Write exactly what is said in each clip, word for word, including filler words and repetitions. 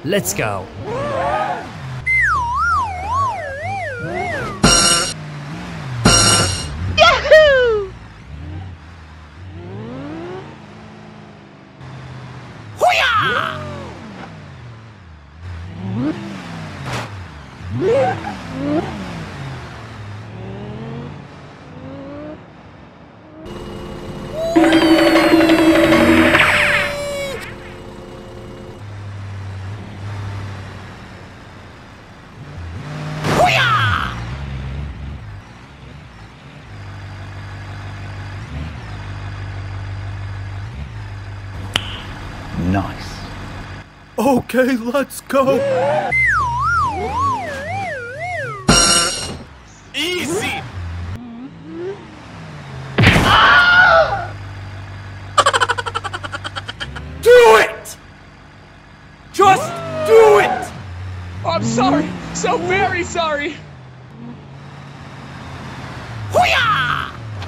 Let's go. Yahoo! Hoo-yah! Nice. Okay, let's go. Easy! Do it! Just do it! I'm sorry, so very sorry. Hoo-yah!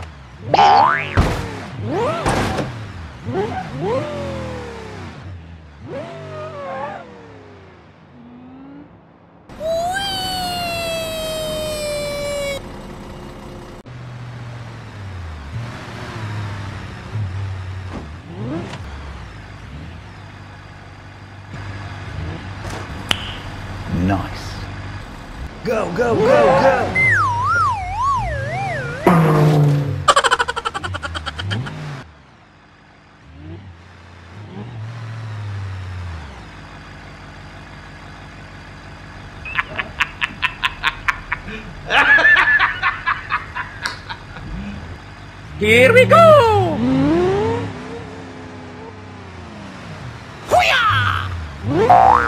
Nice. Go, go, go, go! Here we go! Hoo-yah!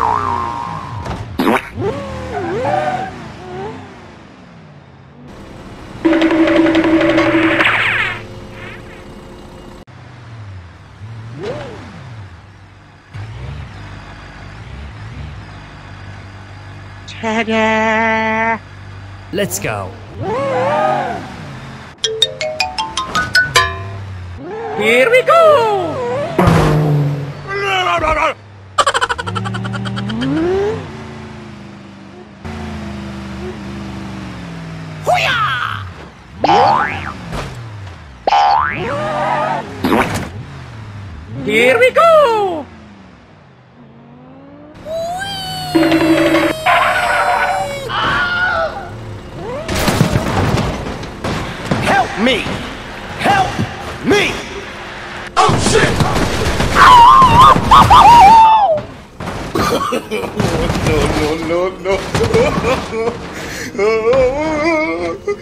Ta-da! Let's go. Here we go! Hoo-yah! Here we go! Help me! Help me! Oh shit! no, no, no, no.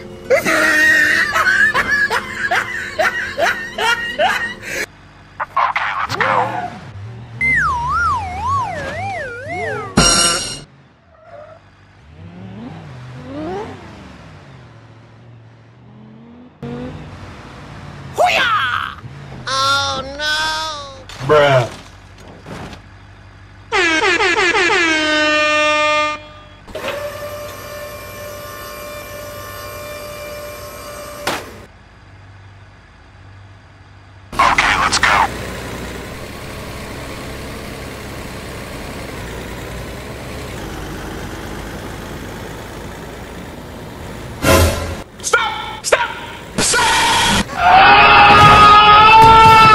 Hoo-yah! Oh no! Bruh.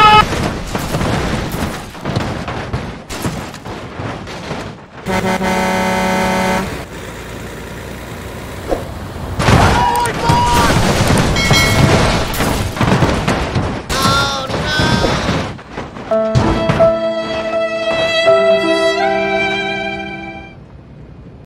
Hoo-yah!